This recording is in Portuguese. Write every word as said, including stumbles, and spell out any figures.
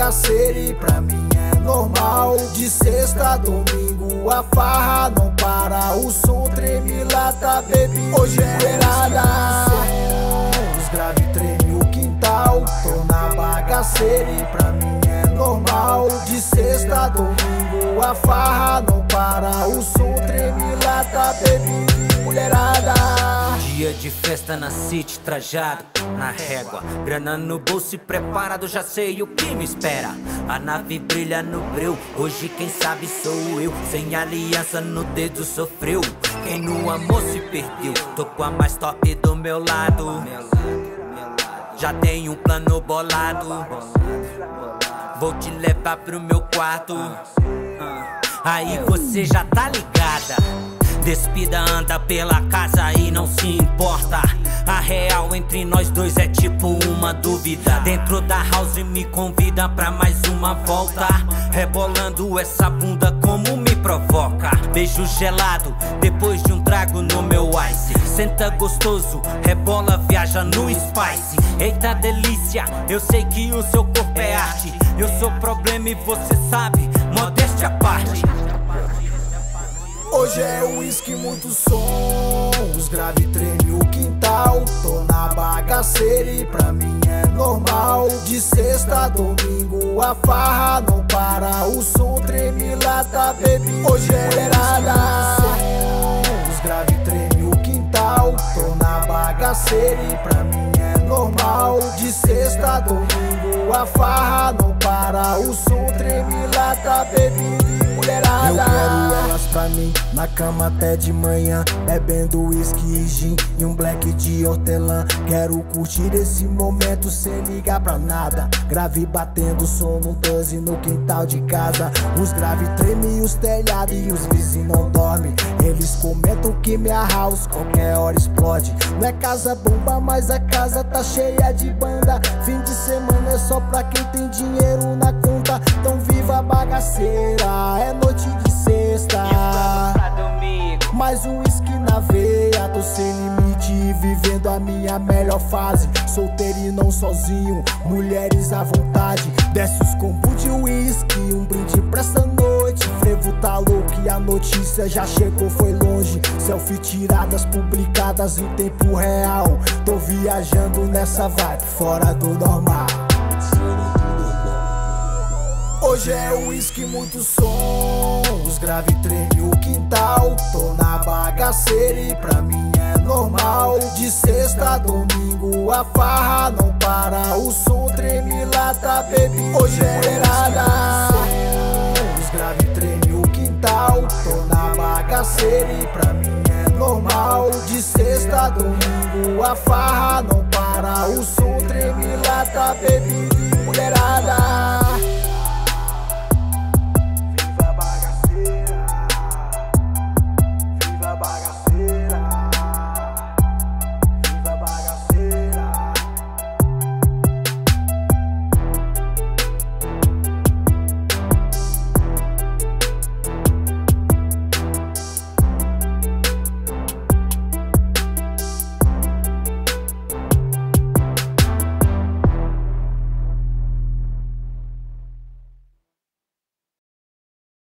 bagaceira e pra mim é normal. De sexta a domingo a farra não para, o som treme lá, tá baby. Hoje é mulherada, os grave treme o quintal. Tô na bagaceira e pra mim é normal. De sexta a domingo a farra não para, o som treme lá, tá baby. Mulherada, dia de festa na city, trajado na régua, grana no bolso e preparado, já sei o que me espera. A nave brilha no breu, hoje quem sabe sou eu. Sem aliança no dedo sofreu, quem no amor se perdeu. Tô com a mais top do meu lado, já tenho um plano bolado. Vou te levar pro meu quarto, aí você já tá ligada. Despida, anda pela casa e não se importa. A real entre nós dois é tipo uma dúvida. Dentro da house me convida pra mais uma volta, rebolando essa bunda como me provoca. Beijo gelado depois de um trago no meu ice. Senta gostoso, rebola, viaja no spice. Eita delícia, eu sei que o seu corpo é arte. Eu sou problema e você sabe, modéstia à parte. hoje é uísque, muito som, os grave treme o quintal. Tô na bagaceira e pra mim é normal. De sexta a domingo a farra não para, o som treme lá, tá baby. Hoje é mulherada, os grave treme o quintal. Tô na bagaceira e pra mim é normal. De sexta a domingo a farra não para, o som treme lá, tá baby. Mulherada, eu quero elas pra mim, na cama até de manhã, bebendo whisky e gin e um black de hortelã. Quero curtir esse momento sem ligar pra nada. Grave batendo som num doze no quintal de casa. Os grave treme os telhados e os vizinhos não dormem. Eles comentam que minha house qualquer hora explode. Não é casa bomba, mas a casa tá cheia de banda. Fim de semana é só pra quem tem dinheiro na conta. Então viva a bagaceira, é noite de sexta, mais um whisky na veia. Tô sem limite, vivendo a minha melhor fase. Solteiro e não sozinho, mulheres à vontade. Desce os combos de whisky, um brinde pra essa noite. Frevo tá louco e a notícia já chegou, foi longe. Selfie tiradas, publicadas em tempo real. Tô viajando nessa vibe, fora do normal. Hoje é uísque, muito som, os grave treme o quintal. Tô na bagaceira e pra mim é normal. De sexta a domingo a farra não para, o som treme lá, tá baby. Hoje é mulherada, os grave treme o quintal. Tô na bagaceira e pra mim é normal. De sexta a domingo a farra não para, o som treme lá, tá baby.